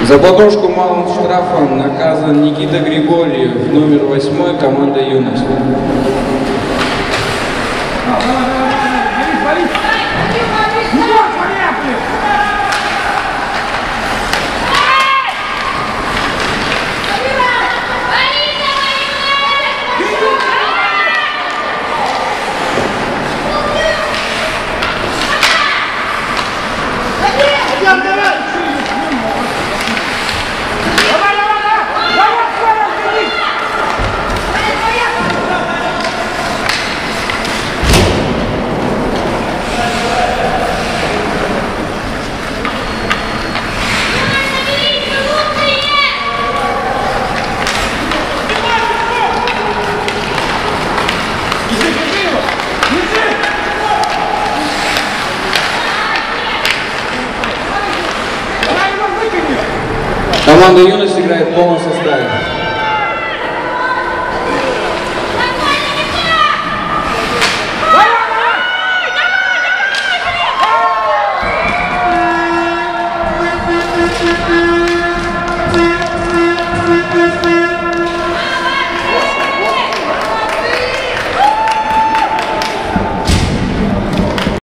За платошку малым штрафом наказан Никита Григорьев, номер 8, команда «Юность». Команда «Юность» играет в полном составе.